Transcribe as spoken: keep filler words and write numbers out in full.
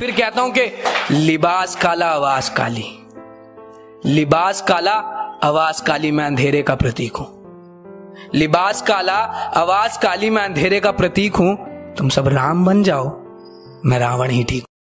फिर कहता हूं कि लिबास काला आवाज काली, लिबास काला आवाज काली, मैं अंधेरे का प्रतीक हूं। लिबास काला आवाज काली, मैं अंधेरे का प्रतीक हूं। तुम सब राम बन जाओ, मैं रावण ही ठीक हूं।